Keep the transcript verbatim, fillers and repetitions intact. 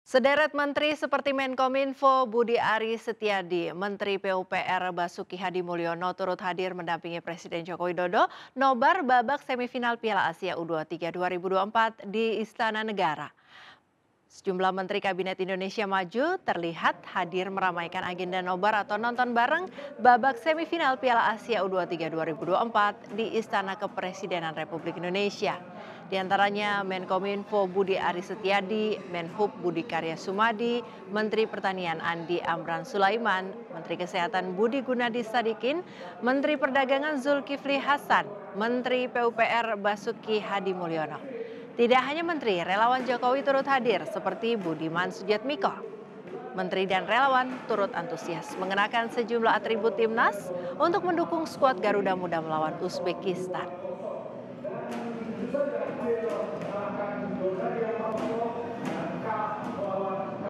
Sederet menteri seperti Menkominfo Budi Aris Setiadi, Menteri P U P R Basuki Hadi Mulyono turut hadir mendampingi Presiden Joko Widodo nobar babak semifinal Piala Asia U dua puluh tiga dua ribu dua puluh empat di Istana Negara. Sejumlah Menteri Kabinet Indonesia Maju terlihat hadir meramaikan agenda nobar atau nonton bareng babak semifinal Piala Asia U dua puluh tiga dua ribu dua puluh empat di Istana Kepresidenan Republik Indonesia. Di antaranya Menkominfo Budi Aris Setiadi, Menhub Budi Karya Sumadi, Menteri Pertanian Andi Amran Sulaiman, Menteri Kesehatan Budi Gunadi Sadikin, Menteri Perdagangan Zulkifli Hasan, Menteri P U P R Basuki Hadi Mulyono. Tidak hanya menteri, relawan Jokowi turut hadir seperti Budiman Sujatmiko. Menteri dan relawan turut antusias mengenakan sejumlah atribut timnas untuk mendukung skuad Garuda Muda melawan Uzbekistan.